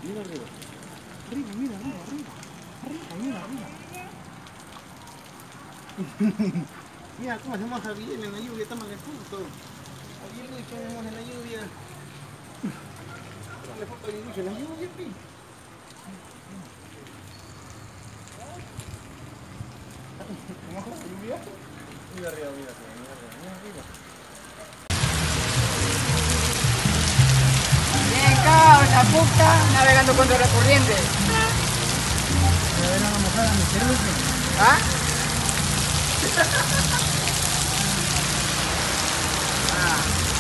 Mira arriba. Arriba, mira, arriba, arriba. Arriba, mira, arriba. Mira cómo se moja bien en la lluvia, toma el punto. Ayer lo echamos en la lluvia. Le foto de en la lluvia, pi. ¿Cómo moja la lluvia? Mira arriba, mira arriba, mira arriba, mira arriba. Bien, acá una puta navegando contra la corriente. Pero era una mojada misteriosa. ¿Ah? Ah.